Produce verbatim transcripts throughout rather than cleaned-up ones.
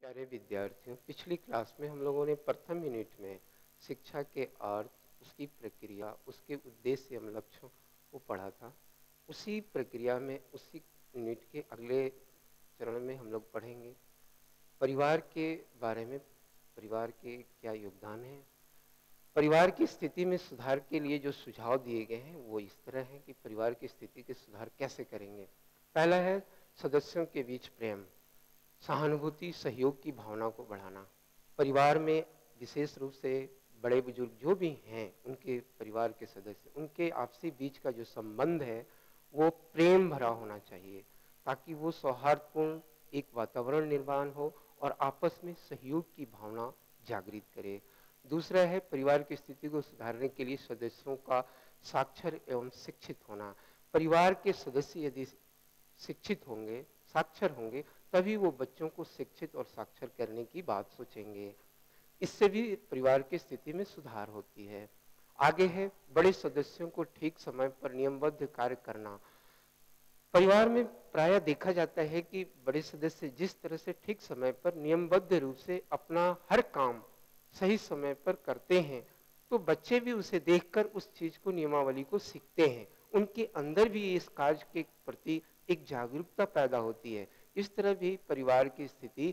प्यारे विद्यार्थियों, पिछली क्लास में हम लोगों ने प्रथम यूनिट में शिक्षा के अर्थ, उसकी प्रक्रिया, उसके उद्देश्य एवं लक्ष्यों को पढ़ा था। उसी प्रक्रिया में उसी यूनिट के अगले चरण में हम लोग पढ़ेंगे परिवार के बारे में। परिवार के क्या योगदान है, परिवार की स्थिति में सुधार के लिए जो सुझाव दिए गए हैं वो इस तरह है कि परिवार की स्थिति के सुधार कैसे करेंगे। पहला है सदस्यों के बीच प्रेम, सहानुभूति, सहयोग की भावना को बढ़ाना। परिवार में विशेष रूप से बड़े बुजुर्ग जो भी हैं, उनके परिवार के सदस्य, उनके आपसी बीच का जो संबंध है वो प्रेम भरा होना चाहिए, ताकि वो सौहार्दपूर्ण एक वातावरण निर्माण हो और आपस में सहयोग की भावना जागृत करे। दूसरा है परिवार की स्थिति को सुधारने के लिए सदस्यों का साक्षर एवं शिक्षित होना। परिवार के सदस्य यदि शिक्षित होंगे, साक्षर होंगे, तभी वो बच्चों को शिक्षित और साक्षर करने की बात सोचेंगे। इससे भी परिवार की स्थिति में सुधार होती है। आगे है बड़े सदस्यों को ठीक समय पर नियमबद्ध कार्य करना। परिवार में प्रायः देखा जाता है कि बड़े सदस्य जिस तरह से ठीक समय पर नियमबद्ध रूप से अपना हर काम सही समय पर करते हैं, तो बच्चे भी उसे देखकर उस चीज को, नियमावली को सीखते हैं। उनके अंदर भी इस कार्य के प्रति एक जागरूकता पैदा होती है। इस तरह भी परिवार की स्थिति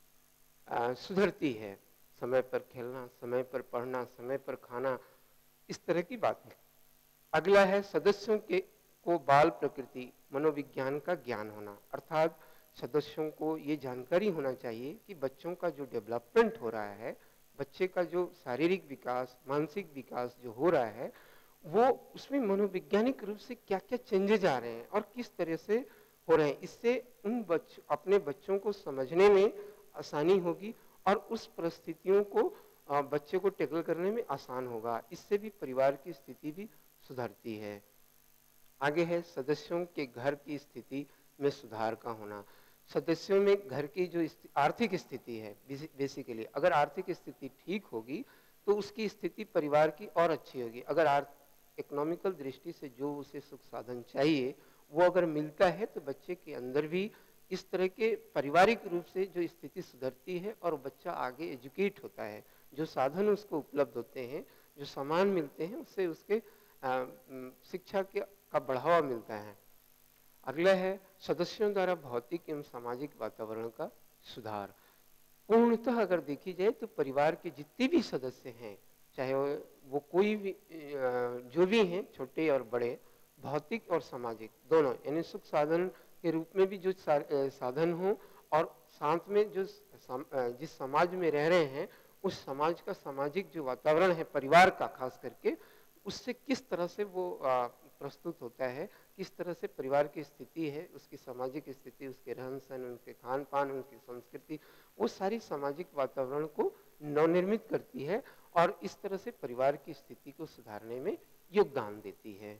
सुधरती है। समय पर खेलना, समय पर पढ़ना, समय पर खाना, इस तरह की बात है। अगला है सदस्यों के को बाल प्रकृति, मनोविज्ञान का ज्ञान होना। अर्थात सदस्यों को ये जानकारी होना चाहिए कि बच्चों का जो डेवलपमेंट हो रहा है, बच्चे का जो शारीरिक विकास, मानसिक विकास जो हो रहा है, वो उसमें मनोवैज्ञानिक रूप से क्या क्या चेंजेज आ रहे हैं और किस तरह से हो रहे हैं। इससे उन बच्चों अपने बच्चों को समझने में आसानी होगी और उस परिस्थितियों को बच्चे को टैकल करने में आसान होगा। इससे भी परिवार की स्थिति भी सुधरती है। आगे है सदस्यों के घर की स्थिति में सुधार का होना। सदस्यों में घर की जो आर्थिक स्थिति है, बेसिकली अगर आर्थिक स्थिति ठीक होगी तो उसकी स्थिति परिवार की और अच्छी होगी। अगर इकोनॉमिकल दृष्टि से जो उसे सुख साधन चाहिए वो अगर मिलता है तो बच्चे के अंदर भी इस तरह के पारिवारिक रूप से जो स्थिति सुधरती है और बच्चा आगे एजुकेट होता है। जो साधन उसको उपलब्ध होते हैं, जो सामान मिलते हैं, उससे उसके आ, शिक्षा के का बढ़ावा मिलता है। अगला है सदस्यों द्वारा भौतिक एवं सामाजिक वातावरण का सुधार। पूर्णतः अगर देखी जाए तो परिवार के जितने भी सदस्य हैं, चाहे वो कोई भी जो भी हैं, छोटे और बड़े, भौतिक और सामाजिक दोनों, यानी सुख साधन के रूप में भी जो साधन हो और साथ में जो जिस समाज में रह रहे हैं उस समाज का सामाजिक जो वातावरण है परिवार का खास करके, उससे किस तरह से वो प्रस्तुत होता है, किस तरह से परिवार की स्थिति है, उसकी सामाजिक स्थिति, उसके रहन सहन, उनके खान पान, उनकी संस्कृति, वो सारी सामाजिक वातावरण को नवनिर्मित करती है और इस तरह से परिवार की स्थिति को सुधारने में योगदान देती है।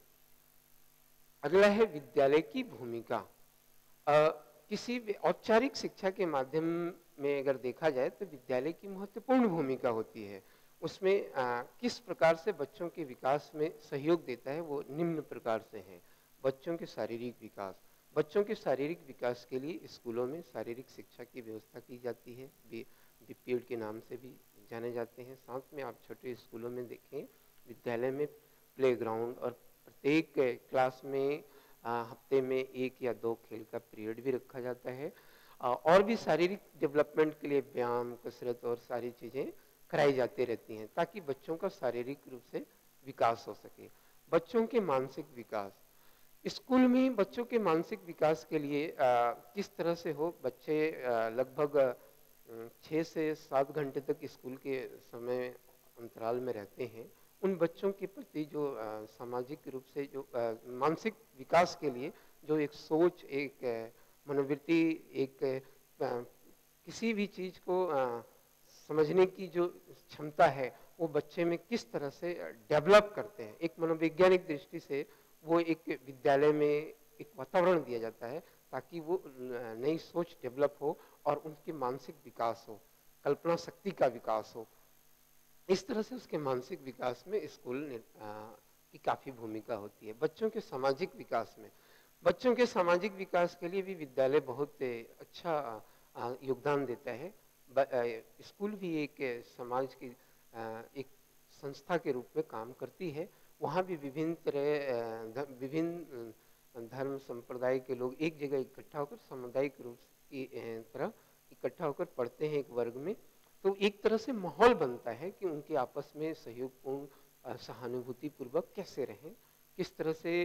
अगला है विद्यालय की भूमिका। आ, किसी भी औपचारिक शिक्षा के माध्यम में अगर देखा जाए तो विद्यालय की महत्वपूर्ण भूमिका होती है। उसमें आ, किस प्रकार से बच्चों के विकास में सहयोग देता है वो निम्न प्रकार से है। बच्चों के शारीरिक विकास, बच्चों के शारीरिक विकास के लिए स्कूलों में शारीरिक शिक्षा की व्यवस्था की जाती है, बीपीएड के नाम से भी जाने जाते हैं। साथ में आप छोटे स्कूलों में देखें, विद्यालय में प्लेग्राउंड और प्रत्येक क्लास में हफ्ते में एक या दो खेल का पीरियड भी रखा जाता है और भी शारीरिक डेवलपमेंट के लिए व्यायाम, कसरत और सारी चीजें कराई जाती रहती हैं ताकि बच्चों का शारीरिक रूप से विकास हो सके। बच्चों के मानसिक विकास, स्कूल में बच्चों के मानसिक विकास के लिए आ, किस तरह से हो। बच्चे लगभग छः से सात घंटे तक स्कूल के समय अंतराल में रहते हैं। उन बच्चों के प्रति जो आ, सामाजिक रूप से जो आ, मानसिक विकास के लिए जो एक सोच, एक मनोवृत्ति, एक आ, किसी भी चीज को आ, समझने की जो क्षमता है वो बच्चे में किस तरह से डेवलप करते हैं, एक मनोवैज्ञानिक दृष्टि से वो एक विद्यालय में एक वातावरण दिया जाता है ताकि वो नई सोच डेवलप हो और उनके मानसिक विकास हो, कल्पना शक्ति का विकास हो। इस तरह से उसके मानसिक विकास में स्कूल की काफी भूमिका होती है। बच्चों के सामाजिक विकास में, बच्चों के सामाजिक विकास के लिए भी विद्यालय बहुत अच्छा योगदान देता है। स्कूल भी एक समाज की एक संस्था के रूप में काम करती है। वहाँ भी विभिन्न तरह विभिन्न धर्म संप्रदाय के लोग एक जगह इकट्ठा होकर सामुदायिक रूप की तरह इकट्ठा होकर पढ़ते हैं एक वर्ग में। तो एक तरह से माहौल बनता है कि उनके आपस में सहयोगपूर्ण सहानुभूतिपूर्वक कैसे रहें, किस तरह से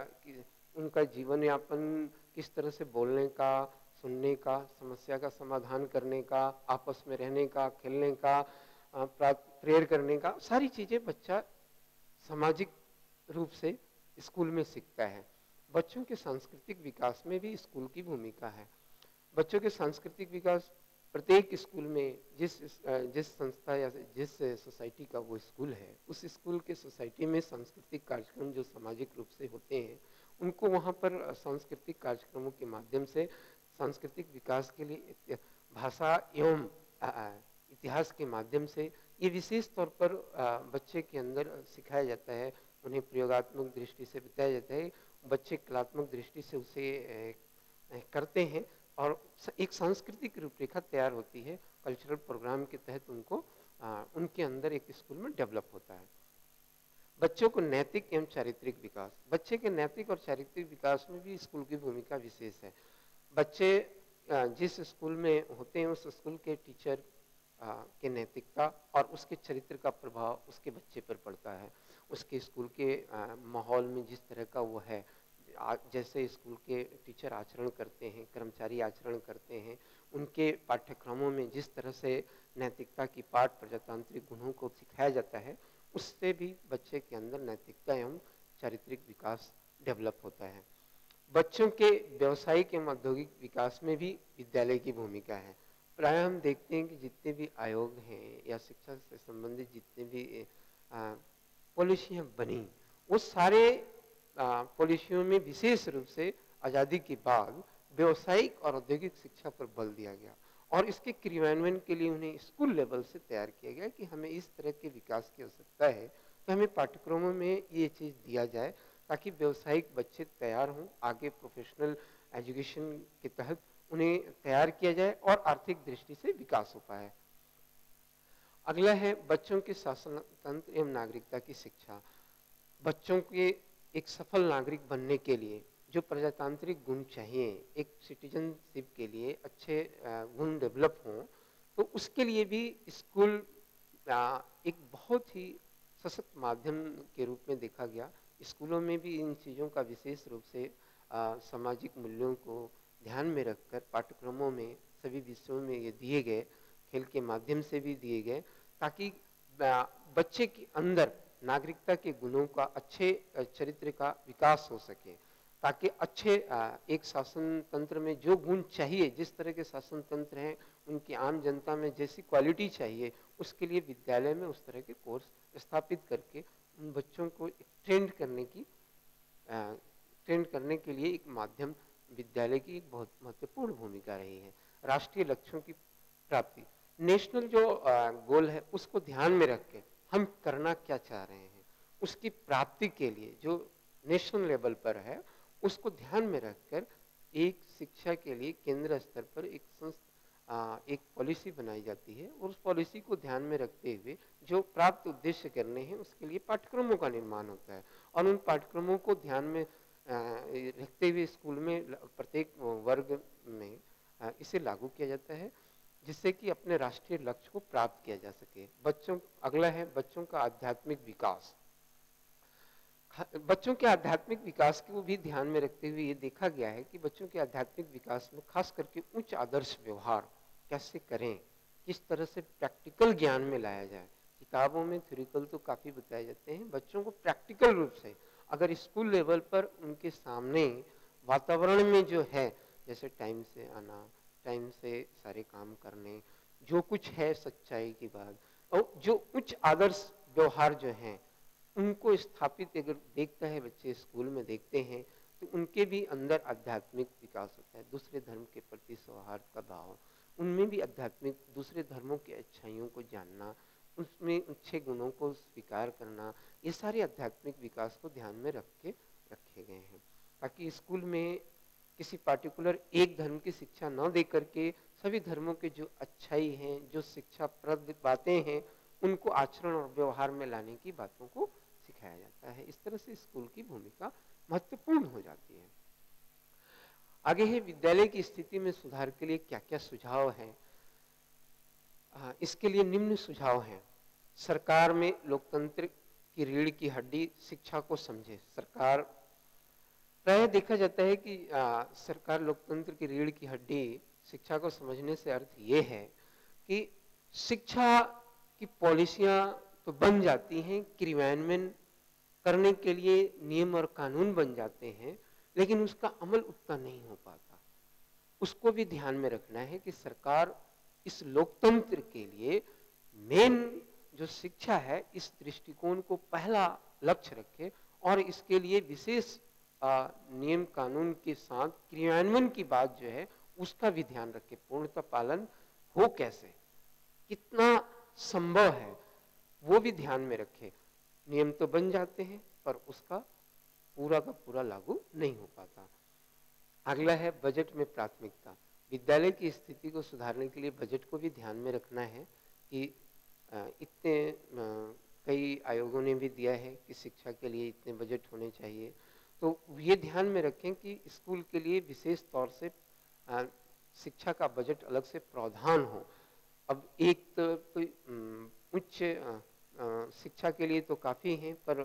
उनका जीवन यापन, किस तरह से बोलने का, सुनने का, समस्या का समाधान करने का, आपस में रहने का, खेलने का, प्रेयर करने का, सारी चीज़ें बच्चा सामाजिक रूप से स्कूल में सीखता है। बच्चों के सांस्कृतिक विकास में भी स्कूल की भूमिका है। बच्चों के सांस्कृतिक विकास प्रत्येक स्कूल में जिस जिस संस्था या जिस सोसाइटी का वो स्कूल है, उस स्कूल के सोसाइटी में सांस्कृतिक कार्यक्रम जो सामाजिक रूप से होते हैं, उनको वहाँ पर सांस्कृतिक कार्यक्रमों के माध्यम से सांस्कृतिक विकास के लिए भाषा एवं इतिहास के माध्यम से ये विशेष तौर पर बच्चे के अंदर सिखाया जाता है। उन्हें प्रयोगात्मक दृष्टि से बताया जाता है, बच्चे कलात्मक दृष्टि से उसे करते हैं और एक सांस्कृतिक रूपरेखा तैयार होती है। कल्चरल प्रोग्राम के तहत उनको आ, उनके अंदर एक स्कूल में डेवलप होता है। बच्चों को नैतिक एवं चारित्रिक विकास, बच्चे के नैतिक और चारित्रिक विकास में भी स्कूल की भूमिका विशेष है। बच्चे जिस स्कूल में होते हैं उस स्कूल के टीचर के नैतिकता और उसके चरित्र का प्रभाव उसके बच्चे पर पड़ता है। उसके स्कूल के माहौल में जिस तरह का वो है, जैसे स्कूल के टीचर आचरण करते हैं, कर्मचारी आचरण करते हैं, उनके पाठ्यक्रमों में जिस तरह से नैतिकता की पाठ प्रजातांत्रिक गुणों को सिखाया जाता है, उससे भी बच्चे के अंदर नैतिकता एवं चारित्रिक विकास डेवलप होता है। बच्चों के व्यवसायिक एवं औद्योगिक विकास में भी विद्यालय की भूमिका है। प्राय हम देखते हैं कि जितने भी आयोग हैं या शिक्षा से संबंधित जितने भी पॉलिसियाँ बनी, वो सारे पॉलिसियों में विशेष रूप से आज़ादी के बाद व्यवसायिक और औद्योगिक शिक्षा पर बल दिया गया और इसके क्रियान्वयन के लिए उन्हें स्कूल लेवल से तैयार किया गया कि हमें इस तरह के विकास की आवश्यकता है, तो हमें पाठ्यक्रमों में ये चीज़ दिया जाए ताकि व्यवसायिक बच्चे तैयार हों, आगे प्रोफेशनल एजुकेशन के तहत उन्हें तैयार किया जाए और आर्थिक दृष्टि से विकास हो पाए। अगला है बच्चों के शासन तंत्र एवं नागरिकता की शिक्षा। बच्चों के एक सफल नागरिक बनने के लिए जो प्रजातांत्रिक गुण चाहिए, एक सिटीजनशिप के लिए अच्छे गुण डेवलप हों, तो उसके लिए भी स्कूल एक बहुत ही सशक्त माध्यम के रूप में देखा गया। स्कूलों में भी इन चीज़ों का विशेष रूप से आ, सामाजिक मूल्यों को ध्यान में रखकर पाठ्यक्रमों में सभी विषयों में ये दिए गए, खेल के माध्यम से भी दिए गए, ताकि बच्चे के अंदर नागरिकता के गुणों का, अच्छे चरित्र का विकास हो सके, ताकि अच्छे एक शासन तंत्र में जो गुण चाहिए, जिस तरह के शासन तंत्र हैं उनकी आम जनता में जैसी क्वालिटी चाहिए, उसके लिए विद्यालय में उस तरह के कोर्स स्थापित करके उन बच्चों को ट्रेंड करने की ट्रेंड करने के लिए एक माध्यम विद्यालय की एक बहुत महत्वपूर्ण भूमिका रही है। राष्ट्रीय लक्ष्यों की प्राप्ति, नेशनल जो गोल है उसको ध्यान में रख के हम करना क्या चाह रहे हैं, उसकी प्राप्ति के लिए जो नेशनल लेवल पर है उसको ध्यान में रखकर एक शिक्षा के लिए केंद्र स्तर पर एक संस्था एक पॉलिसी बनाई जाती है और उस पॉलिसी को ध्यान में रखते हुए जो प्राप्त उद्देश्य करने हैं उसके लिए पाठ्यक्रमों का निर्माण होता है और उन पाठ्यक्रमों को ध्यान में रखते हुए स्कूल में प्रत्येक वर्ग में इसे लागू किया जाता है, जिससे कि अपने राष्ट्रीय लक्ष्य को प्राप्त किया जा सके। बच्चों अगला है बच्चों का आध्यात्मिक विकास। बच्चों के आध्यात्मिक विकास को भी ध्यान में रखते हुए ये देखा गया है कि बच्चों के आध्यात्मिक विकास में खास करके उच्च आदर्श व्यवहार कैसे करें, किस तरह से प्रैक्टिकल ज्ञान में लाया जाए। किताबों में थ्योरिकल तो काफ़ी बताए जाते हैं, बच्चों को प्रैक्टिकल रूप से अगर स्कूल लेवल पर उनके सामने वातावरण में जो है, जैसे टाइम से आना, टाइम से सारे काम करने, जो कुछ है सच्चाई की बात और जो उच्च आदर्श व्यवहार जो हैं उनको स्थापित अगर देखता है बच्चे स्कूल में देखते हैं तो उनके भी अंदर आध्यात्मिक विकास होता है। दूसरे धर्म के प्रति सौहार्द का भाव, उनमें भी आध्यात्मिक दूसरे धर्मों की अच्छाइयों को जानना, उसमें अच्छे गुणों को स्वीकार करना, ये सारे आध्यात्मिक विकास को ध्यान में रख के रखे गए हैं ताकि स्कूल में किसी पार्टिकुलर एक धर्म की शिक्षा न दे करके सभी धर्मों के जो अच्छाई हैं, जो शिक्षाप्रद बातें हैं, उनको आचरण और व्यवहार में लाने की बातों को सिखाया जाता है। इस तरह से स्कूल की भूमिका महत्वपूर्ण हो जाती है। आगे है विद्यालय की स्थिति में सुधार के लिए क्या क्या सुझाव हैं। इसके लिए निम्न सुझाव हैं। सरकार में लोकतंत्र की रीढ़ की हड्डी शिक्षा को समझे। सरकार प्रायः देखा जाता है कि आ, सरकार लोकतंत्र की रीढ़ की हड्डी शिक्षा को समझने से अर्थ ये है कि शिक्षा की पॉलिसियां तो बन जाती हैं, क्रियान्वयन करने के लिए नियम और कानून बन जाते हैं, लेकिन उसका अमल उतना नहीं हो पाता। उसको भी ध्यान में रखना है कि सरकार इस लोकतंत्र के लिए मेन जो शिक्षा है, इस दृष्टिकोण को पहला लक्ष्य रखे और इसके लिए विशेष नियम कानून के साथ क्रियान्वयन की बात जो है उसका भी ध्यान रखे। पूर्णतः पालन हो कैसे, कितना संभव है, वो भी ध्यान में रखे। नियम तो बन जाते हैं पर उसका पूरा का पूरा लागू नहीं हो पाता। अगला है बजट में प्राथमिकता। विद्यालय की स्थिति को सुधारने के लिए बजट को भी ध्यान में रखना है कि इतने कई आयोगों ने भी दिया है कि शिक्षा के लिए इतने बजट होने चाहिए, तो ये ध्यान में रखें कि स्कूल के लिए विशेष तौर से शिक्षा का बजट अलग से प्रावधान हो। अब एक तो कोई उच्च शिक्षा के लिए तो काफ़ी हैं, पर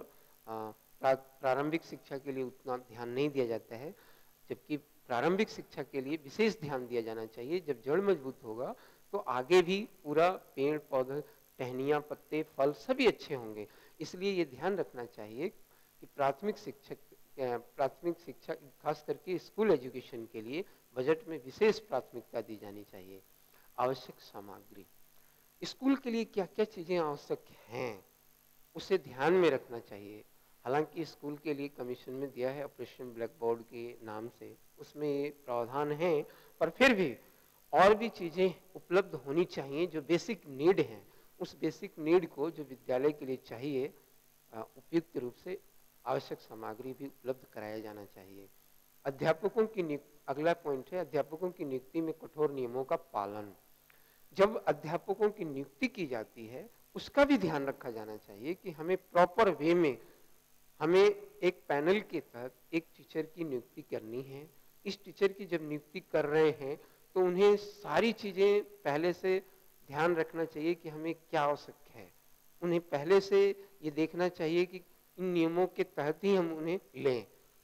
प्रारंभिक शिक्षा के लिए उतना ध्यान नहीं दिया जाता है, जबकि प्रारंभिक शिक्षा के लिए विशेष ध्यान दिया जाना चाहिए। जब जड़ मजबूत होगा तो आगे भी पूरा पेड़ पौधे, टहनियाँ, पत्ते, फल सभी अच्छे होंगे। इसलिए ये ध्यान रखना चाहिए कि प्राथमिक शिक्षक प्राथमिक शिक्षा खास करके स्कूल एजुकेशन के लिए बजट में विशेष प्राथमिकता दी जानी चाहिए। आवश्यक सामग्री, स्कूल के लिए क्या क्या चीज़ें आवश्यक हैं उसे ध्यान में रखना चाहिए। हालांकि स्कूल के लिए कमीशन में दिया है ऑपरेशन ब्लैक बोर्ड के नाम से, उसमें ये प्रावधान है, पर फिर भी और भी चीज़ें उपलब्ध होनी चाहिए जो बेसिक नीड हैं। उस बेसिक नीड को जो विद्यालय के लिए चाहिए, उपयुक्त रूप से आवश्यक सामग्री भी उपलब्ध कराया जाना चाहिए। अध्यापकों की नियुक्ति, अगला पॉइंट है अध्यापकों की नियुक्ति में कठोर नियमों का पालन। जब अध्यापकों की नियुक्ति की जाती है उसका भी ध्यान रखा जाना चाहिए कि हमें प्रॉपर वे में हमें एक पैनल के तहत एक टीचर की नियुक्ति करनी है। इस टीचर की जब नियुक्ति कर रहे हैं तो उन्हें सारी चीज़ें पहले से ध्यान रखना चाहिए कि हमें क्या आवश्यक है। उन्हें पहले से ये देखना चाहिए कि इन नियमों के तहत ही हम उन्हें लें।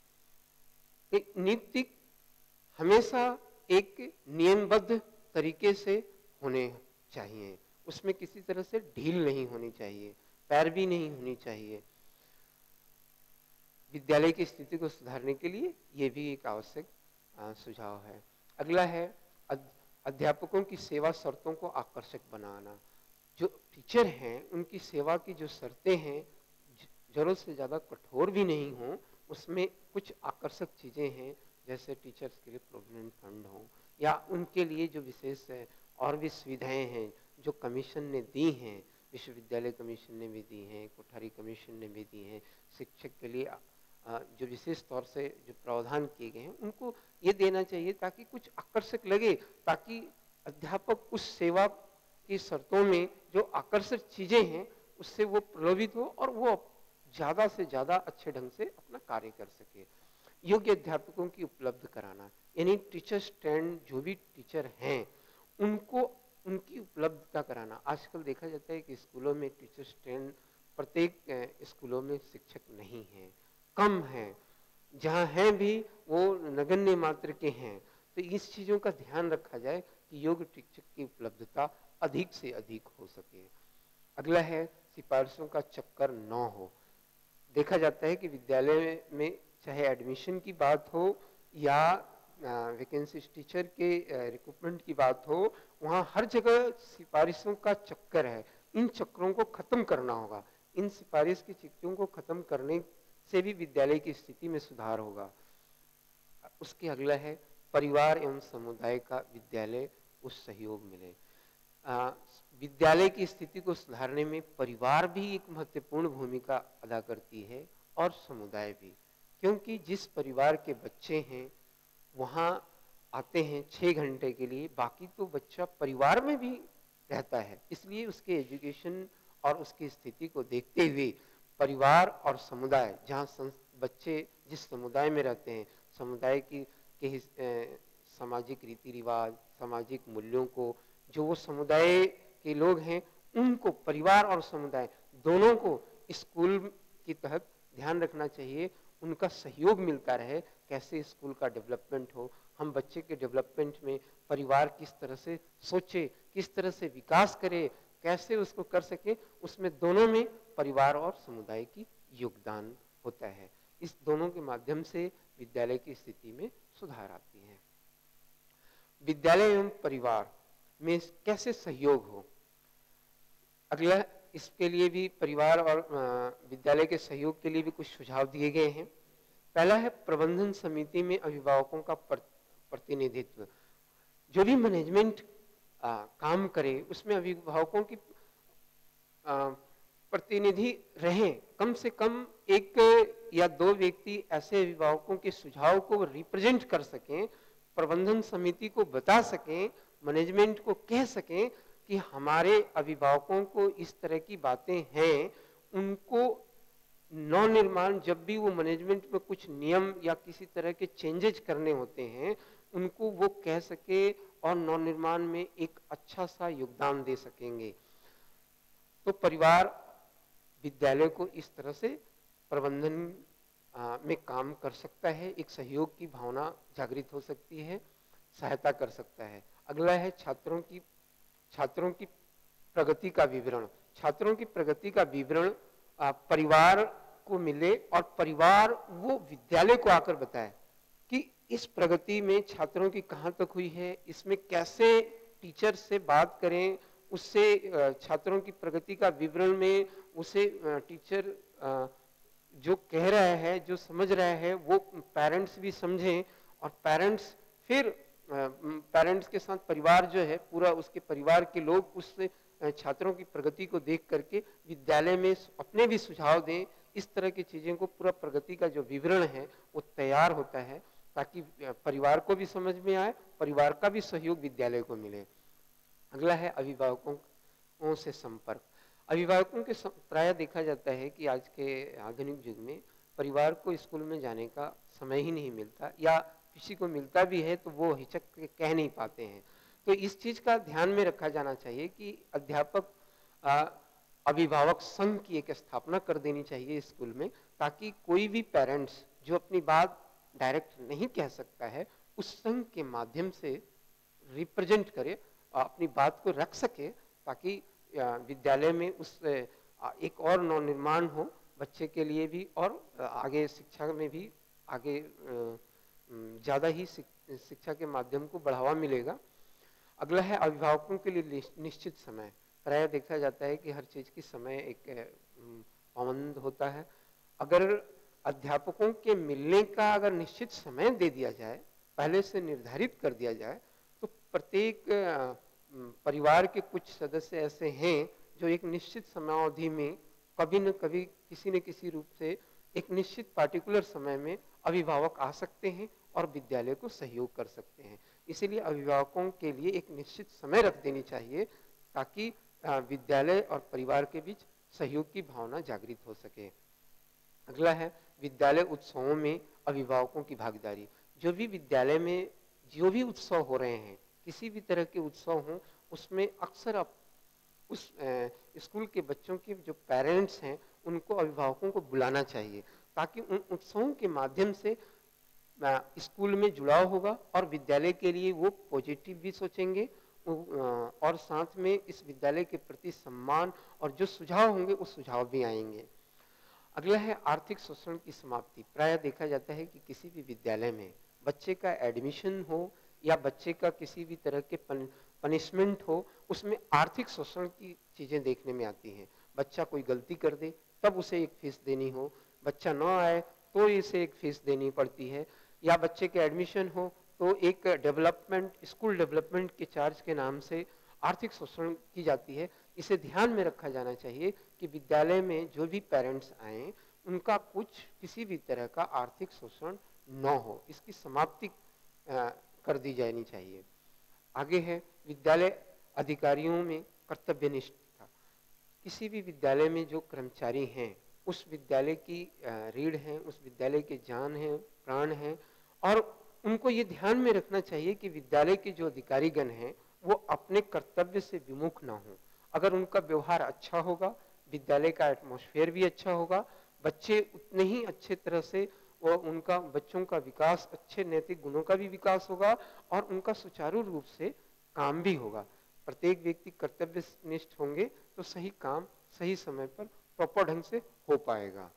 एक नियुक्ति हमेशा एक नियमबद्ध तरीके से होने चाहिए, उसमें किसी तरह से ढील नहीं होनी चाहिए, पैरवी नहीं होनी चाहिए। विद्यालय की स्थिति को सुधारने के लिए ये भी एक आवश्यक सुझाव है। अगला है अध्यापकों की सेवा शर्तों को आकर्षक बनाना। जो टीचर हैं उनकी सेवा की जो शर्तें हैं जरूरत से ज़्यादा कठोर भी नहीं हो, उसमें कुछ आकर्षक चीज़ें हैं, जैसे टीचर्स के लिए प्रोविडेंट फंड हो या उनके लिए जो विशेष और भी सुविधाएं हैं जो कमीशन ने दी हैं, विश्वविद्यालय कमीशन ने भी दी हैं, कोठारी कमीशन ने भी दी हैं। शिक्षक के लिए जो विशेष तौर से जो प्रावधान किए गए हैं उनको ये देना चाहिए ताकि कुछ आकर्षक लगे, ताकि अध्यापक उस सेवा की शर्तों में जो आकर्षक चीज़ें हैं उससे वो प्रलोभित हो और वो ज़्यादा से ज़्यादा अच्छे ढंग से अपना कार्य कर सके। योग्य अध्यापकों की उपलब्ध कराना, यानी टीचर स्टैंड जो भी टीचर हैं उनको उनकी उपलब्धता कराना। आजकल देखा जाता है कि स्कूलों में टीचर स्टैंड प्रत्येक स्कूलों में शिक्षक नहीं हैं, कम हैं, जहाँ हैं भी वो नगण्य मात्र के हैं। तो इस चीज़ों का ध्यान रखा जाए कि योग्य शिक्षक की उपलब्धता अधिक से अधिक हो सके। अगला है सिफारिशों का चक्कर न हो। देखा जाता है कि विद्यालय में चाहे एडमिशन की बात हो या वैकेंसी टीचर के रिक्रूटमेंट की बात हो, वहाँ हर जगह सिफारिशों का चक्कर है। इन चक्रों को खत्म करना होगा। इन सिफारिश की चक्रों को खत्म करने से भी विद्यालय की स्थिति में सुधार होगा। उसके अगला है परिवार एवं समुदाय का विद्यालय को सहयोग मिले। आ, विद्यालय की स्थिति को सुधारने में परिवार भी एक महत्वपूर्ण भूमिका अदा करती है और समुदाय भी, क्योंकि जिस परिवार के बच्चे हैं वहाँ आते हैं छः घंटे के लिए, बाकी तो बच्चा परिवार में भी रहता है। इसलिए उसके एजुकेशन और उसकी स्थिति को देखते हुए परिवार और समुदाय, जहाँ बच्चे जिस समुदाय में रहते हैं, समुदाय की के ए, सामाजिक रीति रिवाज, सामाजिक मूल्यों को, जो वो समुदाय के लोग हैं उनको, परिवार और समुदाय दोनों को स्कूल के तहत ध्यान रखना चाहिए, उनका सहयोग मिलता रहे। कैसे स्कूल का डेवलपमेंट हो, हम बच्चे के डेवलपमेंट में परिवार किस तरह से सोचे, किस तरह से विकास करे, कैसे उसको कर सके, उसमें दोनों में परिवार और समुदाय की योगदान होता है। इस दोनों के माध्यम से विद्यालय की स्थिति में सुधार आती है। विद्यालय एवं परिवार में कैसे सहयोग हो, अगला इसके लिए भी परिवार और विद्यालय के सहयोग के लिए भी कुछ सुझाव दिए गए हैं। पहला है प्रबंधन समिति में अभिभावकों का प्रतिनिधित्व। जो भी मैनेजमेंट काम करे उसमें अभिभावकों की प्रतिनिधि रहें, कम से कम एक या दो व्यक्ति ऐसे अभिभावकों के सुझाव को रिप्रेजेंट कर सकें, प्रबंधन समिति को बता सकें, मैनेजमेंट को कह सकें कि हमारे अभिभावकों को इस तरह की बातें हैं, उनको नव निर्माण, जब भी वो मैनेजमेंट में कुछ नियम या किसी तरह के चेंजेज करने होते हैं, उनको वो कह सके और नव निर्माण में एक अच्छा सा योगदान दे सकेंगे। तो परिवार विद्यालय को इस तरह से प्रबंधन आ, में काम कर सकता है, एक सहयोग की भावना जागृत हो सकती है, सहायता कर सकता है। अगला है छात्रों की छात्रों की प्रगति का विवरण। छात्रों की प्रगति का विवरण परिवार को मिले और परिवार वो विद्यालय को आकर बताए कि इस प्रगति में छात्रों की कहाँ तक हुई है, इसमें कैसे टीचर से बात करें, उससे छात्रों की प्रगति का विवरण में उसे टीचर जो कह रहा है, जो समझ रहा है, वो पेरेंट्स भी समझें और पेरेंट्स फिर पेरेंट्स के साथ परिवार जो है, पूरा उसके परिवार के लोग उस छात्रों की प्रगति को देख करके विद्यालय में अपने भी सुझाव दें। इस तरह की चीजें को पूरा प्रगति का जो विवरण है वो तैयार होता है, ताकि परिवार को भी समझ में आए, परिवार का भी सहयोग विद्यालय को मिले। अगला है अभिभावकों से संपर्क। अभिभावकों के प्राय देखा जाता है कि आज के आधुनिक युग में परिवार को स्कूल में जाने का समय ही नहीं मिलता, या किसी को मिलता भी है तो वो हिचक के कह नहीं पाते हैं। तो इस चीज का ध्यान में रखा जाना चाहिए कि अध्यापक अभिभावक संघ की एक स्थापना कर देनी चाहिए स्कूल में, ताकि कोई भी पेरेंट्स जो अपनी बात डायरेक्ट नहीं कह सकता है, उस संघ के माध्यम से रिप्रेजेंट करे, अपनी बात को रख सके, ताकि विद्यालय में उस एक और नव निर्माण हो बच्चे के लिए भी, और आगे शिक्षा में भी आगे ज़्यादा ही शिक्षा के माध्यम को बढ़ावा मिलेगा। अगला है अभिभावकों के लिए निश्चित समय। प्रायः देखा जाता है कि हर चीज़ की समय एक पाबंद होता है। अगर अध्यापकों के मिलने का अगर निश्चित समय दे दिया जाए, पहले से निर्धारित कर दिया जाए, तो प्रत्येक परिवार के कुछ सदस्य ऐसे हैं जो एक निश्चित समयावधि में कभी न कभी किसी न किसी रूप से एक निश्चित पार्टिकुलर समय में अभिभावक आ सकते हैं और विद्यालय को सहयोग कर सकते हैं। इसीलिए अभिभावकों के लिए एक निश्चित समय रख देनी चाहिए, ताकि विद्यालय और परिवार के बीच सहयोग की भावना जागृत हो सके। अगला है विद्यालय उत्सवों में अभिभावकों की भागीदारी। जो भी विद्यालय में जो भी उत्सव हो रहे हैं, किसी भी तरह के उत्सव हों, उसमें अक्सर उस स्कूल के बच्चों के जो पेरेंट्स हैं उनको अभिभावकों को बुलाना चाहिए, ताकि उन उत्सवों के माध्यम से स्कूल में जुड़ाव होगा और विद्यालय के लिए वो पॉजिटिव भी सोचेंगे, और साथ में इस विद्यालय के प्रति सम्मान और जो सुझाव होंगे उस सुझाव भी आएंगे। अगला है आर्थिक शोषण की समाप्ति। प्रायः देखा जाता है कि किसी भी विद्यालय में बच्चे का एडमिशन हो या बच्चे का किसी भी तरह के पन, पनिशमेंट हो, उसमें आर्थिक शोषण की चीजें देखने में आती हैं। बच्चा कोई गलती कर दे तब उसे एक फीस देनी हो, बच्चा न आए तो इसे एक फीस देनी पड़ती है, या बच्चे के एडमिशन हो तो एक डेवलपमेंट, स्कूल डेवलपमेंट के चार्ज के नाम से आर्थिक शोषण की जाती है। इसे ध्यान में रखा जाना चाहिए कि विद्यालय में जो भी पेरेंट्स आए उनका कुछ किसी भी तरह का आर्थिक शोषण न हो, इसकी समाप्ति आ, कर दी जानी चाहिए। आगे है विद्यालय अधिकारियों में कर्तव्यनिष्ठता। किसी भी विद्यालय में जो कर्मचारी हैं उस विद्यालय की रीढ़ हैं, उस विद्यालय के जान हैं, प्राण हैं, और उनको ये ध्यान में रखना चाहिए कि विद्यालय के जो अधिकारीगण हैं वो अपने कर्तव्य से विमुख ना हो। अगर उनका व्यवहार अच्छा होगा, विद्यालय का एटमॉस्फेयर भी अच्छा होगा, बच्चे उतने ही अच्छे तरह से वो उनका बच्चों का विकास, अच्छे नैतिक गुणों का भी विकास होगा और उनका सुचारू रूप से काम भी होगा। प्रत्येक व्यक्ति कर्तव्यनिष्ठ होंगे तो सही काम सही समय पर प्रॉपर ढंग से हो पाएगा।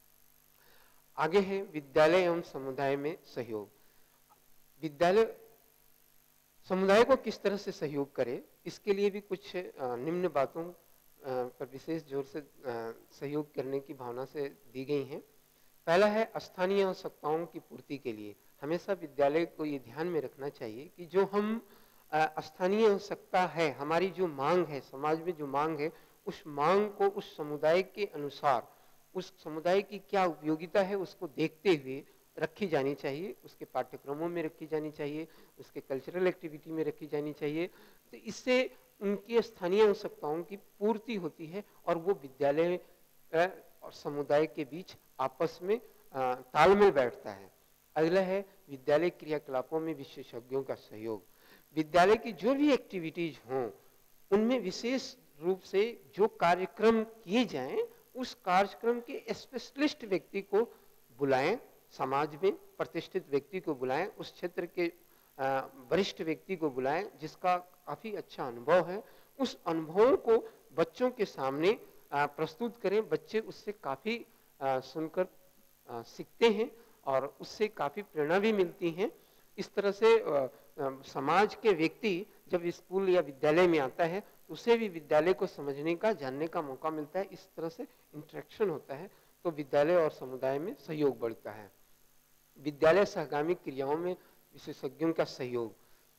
आगे है विद्यालय एवं समुदाय में सहयोग। विद्यालय समुदाय को किस तरह से सहयोग करे, इसके लिए भी कुछ निम्न बातों पर विशेष जोर से सहयोग करने की भावना से दी गई हैं। पहला है स्थानीय आवश्यकताओं की पूर्ति के लिए हमेशा विद्यालय को ये ध्यान में रखना चाहिए कि जो हम स्थानीय आवश्यकता है, हमारी जो मांग है, समाज में जो मांग है, उस मांग को उस समुदाय के अनुसार, उस समुदाय की क्या उपयोगिता है उसको देखते हुए रखी जानी चाहिए, उसके पाठ्यक्रमों में रखी जानी चाहिए, उसके कल्चरल एक्टिविटी में रखी जानी चाहिए। तो इससे उनकी स्थानीय आवश्यकताओं की पूर्ति होती है और वो विद्यालय और समुदाय के बीच आपस में तालमेल बैठता है। अगला है विद्यालय क्रियाकलापों में विशेषज्ञों का सहयोग। विद्यालय की जो भी एक्टिविटीज हों उनमें विशेष रूप से जो कार्यक्रम किए जाएं उस कार्यक्रम के स्पेशलिस्ट व्यक्ति को बुलाएं, समाज में प्रतिष्ठित व्यक्ति को बुलाएं, उस क्षेत्र के वरिष्ठ व्यक्ति को बुलाएं जिसका काफी अच्छा अनुभव है। उस अनुभवों को बच्चों के सामने प्रस्तुत करें, बच्चे उससे काफी सुनकर सीखते हैं और उससे काफी प्रेरणा भी मिलती है। इस तरह से समाज के व्यक्ति जब स्कूल या विद्यालय में आता है तो उसे भी विद्यालय को समझने का, जानने का मौका मिलता है। इस तरह से इंटरेक्शन होता है तो विद्यालय और समुदाय में सहयोग बढ़ता है। विद्यालय सहगामी क्रियाओं में विशेषज्ञों का सहयोग।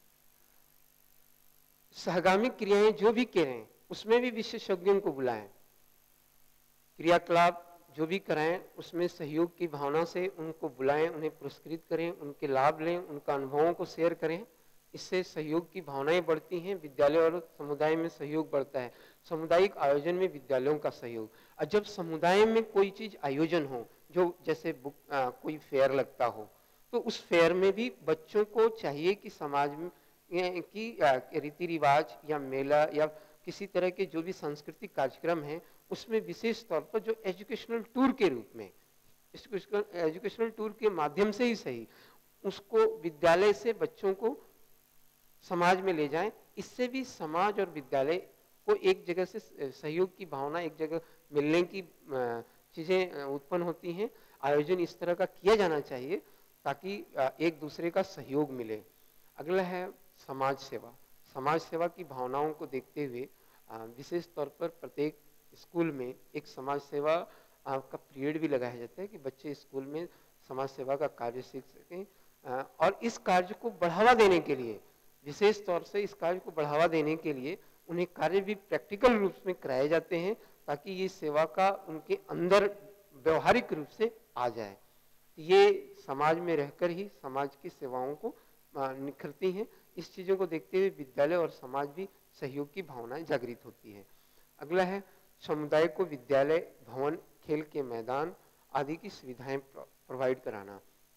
सहगामी क्रियाएं जो भी करें उसमें भी विशेषज्ञों को बुलाएं, क्रियाकलाप जो भी कराएं उसमें सहयोग की भावना से उनको बुलाएं, उन्हें पुरस्कृत करें, उनके लाभ लें, उनका अनुभवों को शेयर करें। इससे सहयोग की भावनाएं बढ़ती हैं, विद्यालय और समुदाय में सहयोग बढ़ता है। सामुदायिक आयोजन में विद्यालयों का सहयोग। और जब समुदाय में कोई चीज आयोजन हो, जो जैसे बुक आ, कोई फेयर लगता हो, तो उस फेयर में भी बच्चों को चाहिए कि समाज में की रीति रिवाज या मेला या किसी तरह के जो भी सांस्कृतिक कार्यक्रम है उसमें विशेष तौर पर जो एजुकेशनल टूर के रूप में, एजुकेशनल टूर के माध्यम से ही सही, उसको विद्यालय से बच्चों को समाज में ले जाएं। इससे भी समाज और विद्यालय को एक जगह से सहयोग की भावना, एक जगह मिलने की चीजें उत्पन्न होती हैं। आयोजन इस तरह का किया जाना चाहिए ताकि एक दूसरे का सहयोग मिले। अगला है समाज सेवा। समाज सेवा की भावनाओं को देखते हुए विशेष तौर पर प्रत्येक स्कूल में एक समाज सेवा का पीरियड भी लगाया जाता है कि बच्चे स्कूल में समाज सेवा का कार्य सीख सकें। और इस कार्य को बढ़ावा देने के लिए, विशेष तौर से इस कार्य को बढ़ावा देने के लिए उन्हें कार्य भी प्रैक्टिकल रूप में कराए जाते हैं ताकि ये सेवा का उनके अंदर व्यवहारिक रूप से आ जाए। ये समाज में रहकर ही समाज की सेवाओं को निखरती हैं। इस चीजों को देखते हुए विद्यालय और समाज भी सहयोग की भावनाएं जागृत होती है। अगला है समुदाय को विद्यालय भवन, खेल के मैदान आदि की सुविधाएं प्रोवाइड कराना।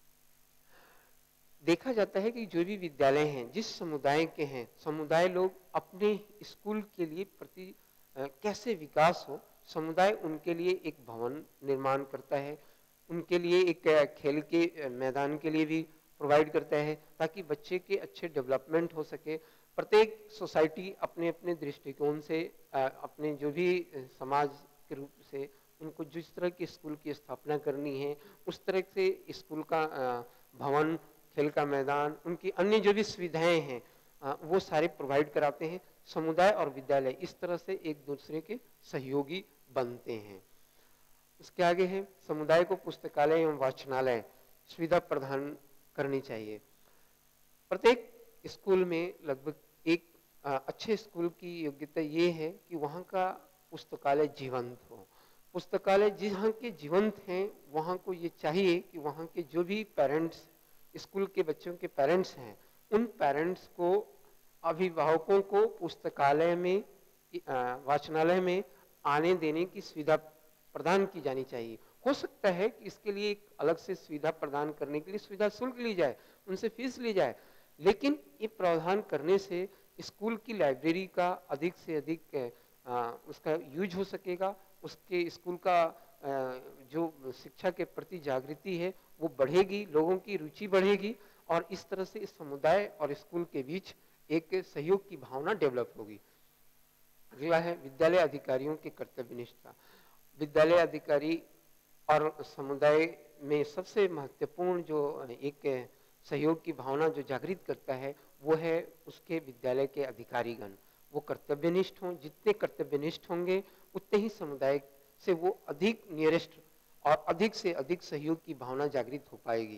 देखा जाता है कि जो भी विद्यालय हैं, जिस समुदाय के हैं, समुदाय लोग अपने स्कूल के लिए प्रति कैसे विकास हो, समुदाय उनके लिए एक भवन निर्माण करता है, उनके लिए एक खेल के मैदान के लिए भी प्रोवाइड करता है ताकि बच्चे के अच्छे डेवलपमेंट हो सके। प्रत्येक सोसाइटी अपने अपने दृष्टिकोण से, अपने जो भी समाज के रूप से उनको जिस तरह के स्कूल की स्थापना करनी है उस तरह से स्कूल का भवन, खेल का मैदान, उनकी अन्य जो भी सुविधाएं हैं वो सारे प्रोवाइड कराते हैं। समुदाय और विद्यालय इस तरह से एक दूसरे के सहयोगी बनते हैं। उसके आगे है समुदाय को पुस्तकालय एवं वाचनालय सुविधा प्रदान करनी चाहिए। प्रत्येक स्कूल में लगभग एक अच्छे स्कूल की योग्यता ये है कि वहाँ का पुस्तकालय जीवंत हो। पुस्तकालय जहाँ के जीवंत हैं वहाँ को ये चाहिए कि वहाँ के जो भी पेरेंट्स स्कूल के बच्चों के पेरेंट्स हैं, उन पेरेंट्स को, अभिभावकों को पुस्तकालय में, वाचनालय में आने देने की सुविधा प्रदान की जानी चाहिए। हो सकता है कि इसके लिए एक अलग से सुविधा प्रदान करने के लिए सुविधा शुल्क ली जाए, उनसे फीस ली जाए, लेकिन ये प्रावधान करने से स्कूल की लाइब्रेरी का अधिक से अधिक आ, उसका यूज हो सकेगा, उसके स्कूल का आ, जो शिक्षा के प्रति जागृति है वो बढ़ेगी, लोगों की रुचि बढ़ेगी और इस तरह से इस समुदाय और स्कूल के बीच एक सहयोग की भावना डेवलप होगी। अगला है विद्यालय अधिकारियों की कर्तव्यनिष्ठता। विद्यालय अधिकारी और समुदाय में सबसे महत्वपूर्ण जो एक सहयोग की भावना जो जागृत करता है वो है उसके विद्यालय के अधिकारीगण। वो कर्तव्यनिष्ठ हों, जितने कर्तव्यनिष्ठ होंगे उतने ही समुदाय से वो अधिक नियरेस्ट और अधिक से अधिक सहयोग की भावना जागृत हो पाएगी।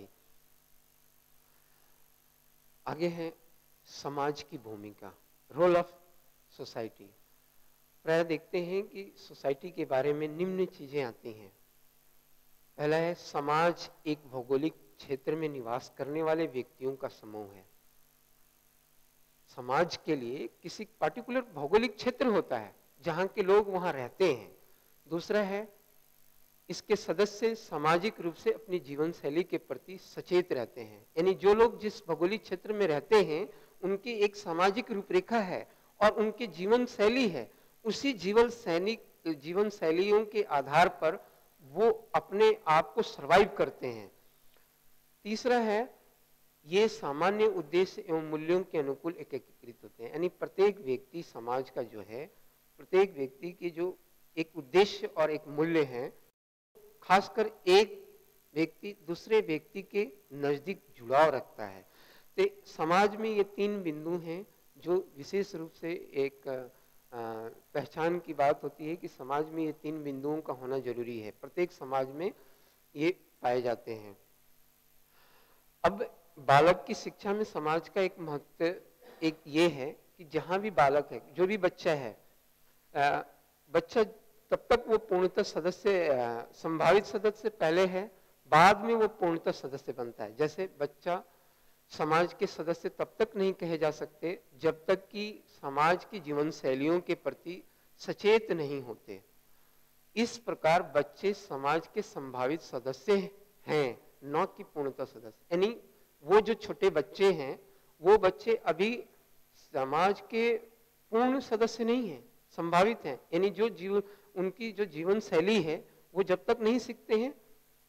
आगे है समाज की भूमिका, रोल ऑफ सोसाइटी। प्राय देखते हैं कि सोसाइटी के बारे में निम्न चीजें आती हैं। पहला है, समाज एक भौगोलिक क्षेत्र में निवास करने वाले व्यक्तियों का समूह है। समाज के लिए किसी पार्टिकुलर भौगोलिक क्षेत्र होता है जहां के लोग वहां रहते हैं। दूसरा है, इसके सदस्य सामाजिक रूप से अपनी जीवन शैली के प्रति सचेत रहते हैं, यानी जो लोग जिस भौगोलिक क्षेत्र में रहते हैं उनकी एक सामाजिक रूपरेखा है और उनकी जीवन शैली है। उसी जीवन शैली जीवन शैलियों के आधार पर वो अपने आप को सर्वाइव करते हैं। तीसरा है, ये सामान्य उद्देश्य एवं मूल्यों के अनुकूल एकीकृत होते हैं, यानी प्रत्येक व्यक्ति समाज का जो है, प्रत्येक व्यक्ति के जो एक उद्देश्य और एक मूल्य है, खासकर एक व्यक्ति दूसरे व्यक्ति के नजदीक जुड़ाव रखता है। तो समाज में ये तीन बिंदु हैं जो विशेष रूप से एक आ, पहचान की बात होती है कि समाज में ये तीन बिंदुओं का होना जरूरी है। प्रत्येक समाज में ये पाए जाते हैं। अब बालक की शिक्षा में समाज का एक महत्व एक ये है कि जहां भी बालक है, जो भी बच्चा है, आ, बच्चा तब तक वो पूर्णतः सदस्य, संभावित सदस्य पहले है, बाद में वो पूर्णतः सदस्य बनता है। जैसे बच्चा समाज के सदस्य तब तक नहीं कहे जा सकते जब तक कि समाज की जीवन शैलियों के प्रति सचेत नहीं होते। इस प्रकार बच्चे समाज के संभावित सदस्य हैं, न कि पूर्णतः सदस्य। यानी वो जो छोटे बच्चे हैं वो बच्चे अभी समाज के पूर्ण सदस्य नहीं हैं, संभावित हैं। यानी जो जीवन उनकी जो जीवन शैली है वो जब तक नहीं सीखते हैं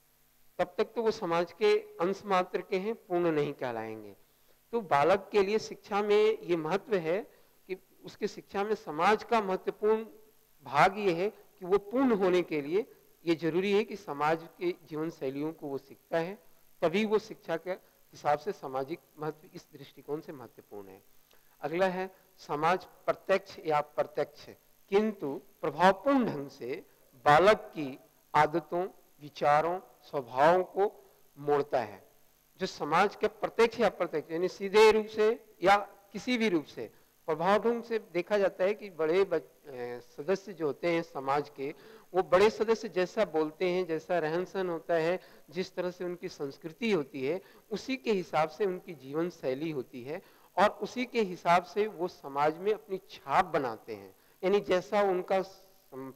तब तक तो वो समाज के अंश मात्र के हैं, पूर्ण नहीं कहलाएंगे। तो बालक के लिए शिक्षा में ये महत्व है कि उसके शिक्षा में समाज का महत्वपूर्ण भाग ये है कि वो पूर्ण होने के लिए ये जरूरी है कि समाज के जीवन शैलियों को वो सीखता है, तभी वो शिक्षा के हिसाब से सामाजिक महत्व इस दृष्टिकोण से महत्वपूर्ण है। अगला है, समाज प्रत्यक्ष या अप्रत्यक्ष किंतु प्रभावपूर्ण ढंग से बालक की आदतों, विचारों, स्वभावों को मोड़ता है। जो समाज के प्रत्यक्ष या अप्रत्यक्ष यानी सीधे रूप से या किसी भी रूप से प्रभाव ढंग से देखा जाता है कि बड़े सदस्य जो होते हैं समाज के, वो बड़े सदस्य जैसा बोलते हैं, जैसा रहन सहन होता है, जिस तरह से उनकी संस्कृति होती है, उसी के हिसाब से उनकी जीवन शैली होती है और उसी के हिसाब से वो समाज में अपनी छाप बनाते हैं। यानी जैसा उनका सम,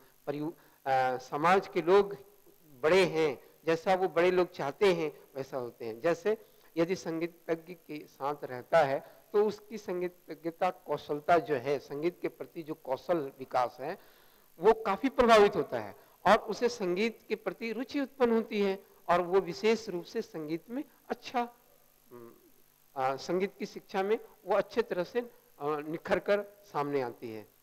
आ, समाज के लोग बड़े हैं, जैसा वो बड़े लोग चाहते हैं वैसा होते हैं। जैसे यदि संगीतज्ञ के साथ रहता है तो उसकी संगीतज्ञता कौशलता जो है, संगीत के प्रति जो कौशल विकास है वो काफी प्रभावित होता है और उसे संगीत के प्रति रुचि उत्पन्न होती है और वो विशेष रूप से संगीत में अच्छा आ, संगीत की शिक्षा में वो अच्छे तरह से निखर कर सामने आती है।